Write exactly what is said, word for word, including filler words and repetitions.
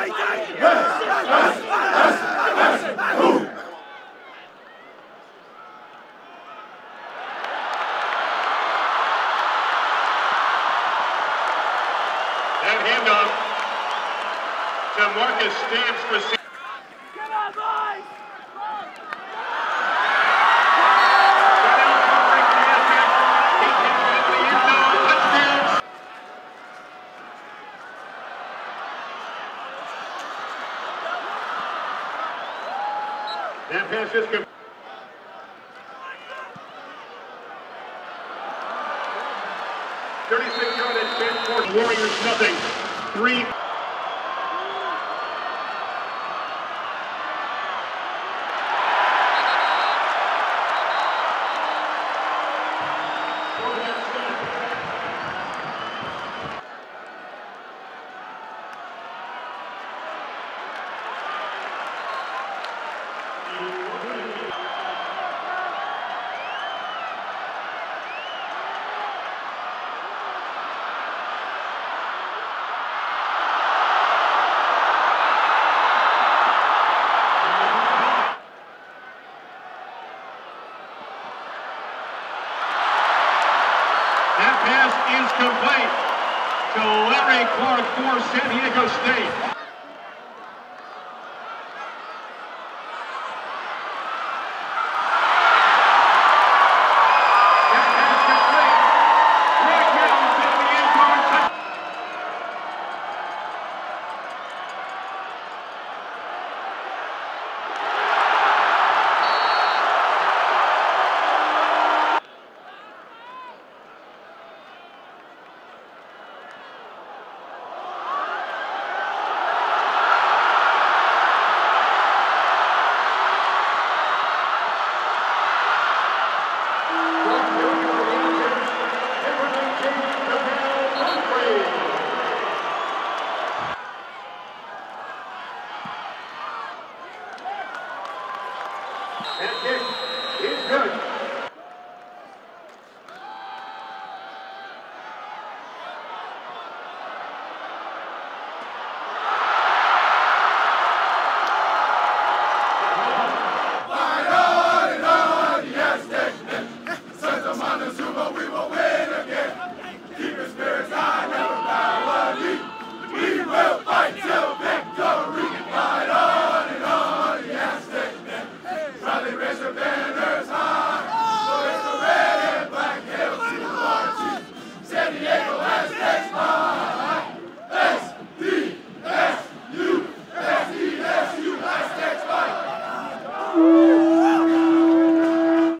That handoff to Marcus Stamps for six. Get on, boys! Donnel covering the Aztecs. He takes it into the end zone. Touchdown. That pass is complete. thirty-six yard advance for Warriors nothing. Three. That pass is complete to Larry Clark for San Diego State.